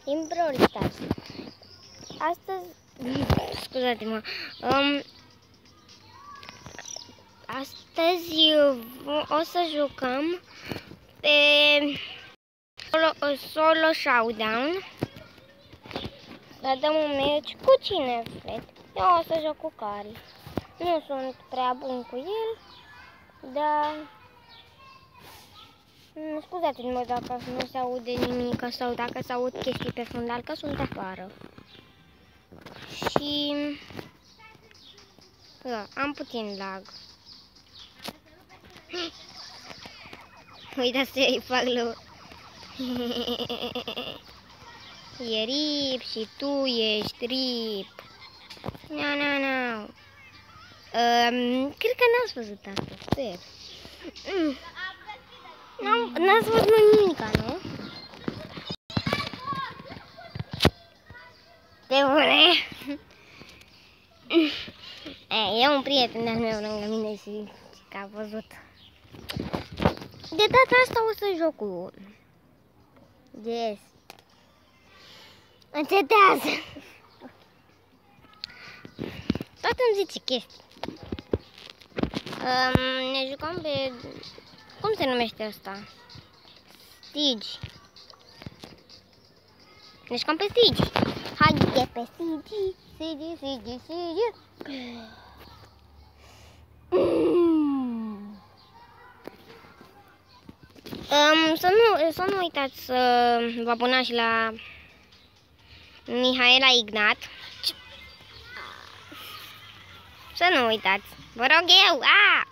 din Brawl Stars. Astăzi, scuzați-mă, astăzi o să jucăm pe solo showdown. Să dăm un meci cu cine vreți. Eu o să joc cu Cari. Nu sunt prea bun cu el, dar scuzați-mă dacă nu se aude nimic sau dacă se aud chestii pe fundal, că sunt afară. Și da, am puțin lag. Uitați ce îi fac lui. E rip și tu ești rip. Na. Cred că n-ați văzut asta, sper. N-ați văzut nimica, nu? De bune. E un prieten de-al meu lângă mine și că a văzut. De data asta o să joc cu Yes. Încetează. Tot îmi zice chestii. Ne jucăm pe... Cum se numește ăsta? Stige. Ne jucăm pe Stige. Haide pe Stige. Stige. Să nu uitați să vă abonați la Mihaela Ignat. Să nu uitați. Vă rog eu.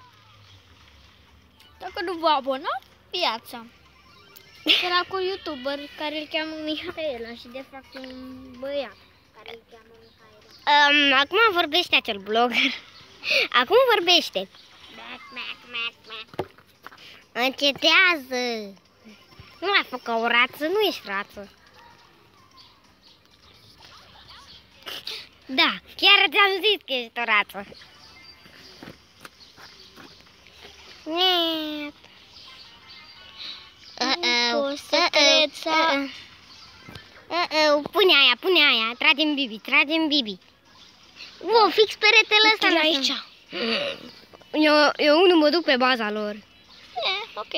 Dacă nu vă abonați, viața. Era cu YouTuber care îl cheamă Mihaela și de fapt un băiat care îl cheamă Mihaela. Acum vorbește acel blogger. Acum vorbește. Încetează. Nu mai fă ca o rață, nu ești rață. Da, chiar ți-am zis că ești o rață. Net. Poți să cred să... Pune aia, trage-mi Bibi. Wow, fix peretele ăsta aici. Eu nu mă duc pe baza lor. Ok.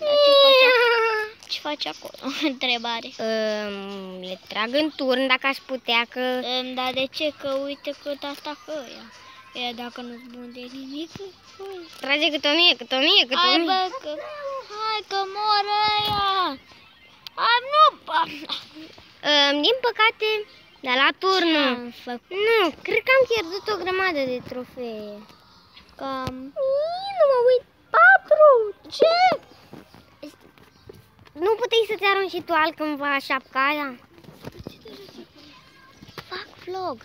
Ce faci acolo? Întrebare. Le trag în turn dacă aș putea că... Dar de ce? Că uite cât asta că ea dacă nu-s bun de nimic. Trage cât o mie. Hai bă, hai că mor ăia. Din păcate, de la turn nu, cred că am pierdut o grămadă de trofee. Cam... Nu mă uit. 4! Ce? Nu puteai să-ți arunci și tu altcândva șapca aia? Fac vlog.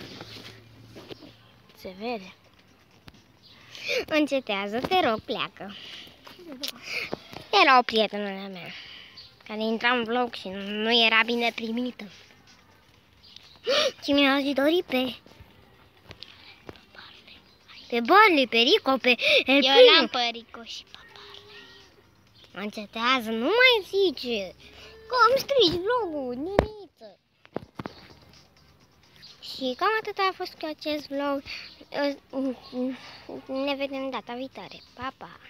Se vede. Încetează, te rog, pleacă. Era o prietenă mea care intra în vlog și nu era bine primită. Și mi-a zis dori pe Barley, pe Rico, pe El Eu l-am pe Rico și pe Barley. Încetează, nu mai zice. Că îmi strici vlogul, neniță. Și cam atât a fost cu acest vlog. Ne vedem data viitoare. Pa, pa!